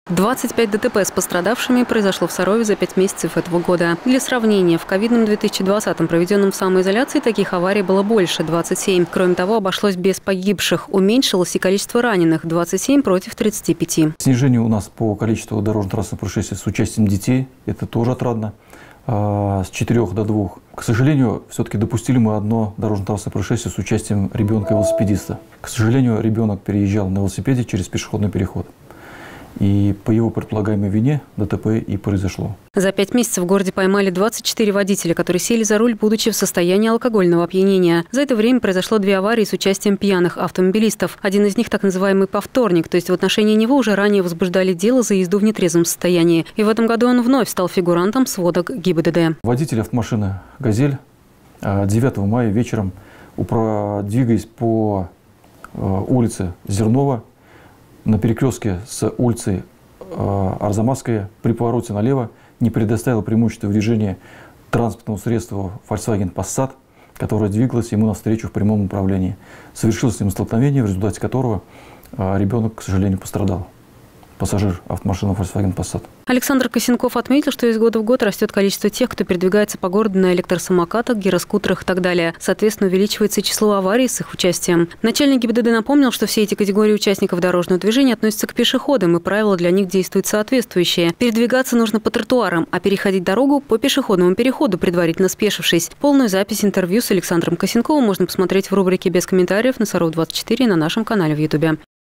25 ДТП с пострадавшими произошло в Сарове за 5 месяцев этого года. Для сравнения, в ковидном 2020-м, проведенном в самоизоляции, таких аварий было больше – 27. Кроме того, обошлось без погибших. Уменьшилось и количество раненых – 27 против 35. Снижение у нас по количеству дорожно-транспортных происшествий с участием детей – это тоже отрадно. С 4 до 2. К сожалению, все-таки допустили мы одно дорожно-транспортное происшествие с участием ребенка-велосипедиста. К сожалению, ребенок переезжал на велосипеде через пешеходный переход. И по его предполагаемой вине ДТП и произошло. За 5 месяцев в городе поймали 24 водителя, которые сели за руль, будучи в состоянии алкогольного опьянения. За это время произошло 2 аварии с участием пьяных автомобилистов. Один из них так называемый повторник, то есть в отношении него уже ранее возбуждали дело за езду в нетрезвом состоянии. И в этом году он вновь стал фигурантом сводок ГИБДД. Водитель автомашины «Газель» 9 мая вечером, двигаясь по улице Зернова, на перекрестке с улицей Арзамасская при повороте налево не предоставил преимущество в движении транспортному средству Volkswagen Passat, которое двигалось ему навстречу в прямом направлении. Совершилось с ним столкновение, в результате которого ребенок, к сожалению, пострадал. Пассажир автомашины Volkswagen Passat. Александр Косенков отметил, что из года в год растет количество тех, кто передвигается по городу на электросамокатах, гироскутерах и так далее. Соответственно, увеличивается и число аварий с их участием. Начальник ГИБДД напомнил, что все эти категории участников дорожного движения относятся к пешеходам, и правила для них действуют соответствующие. Передвигаться нужно по тротуарам, а переходить дорогу по пешеходному переходу, предварительно спешившись. Полную запись интервью с Александром Косенковым можно посмотреть в рубрике «Без комментариев» на Саров 24 на нашем канале в Ютубе.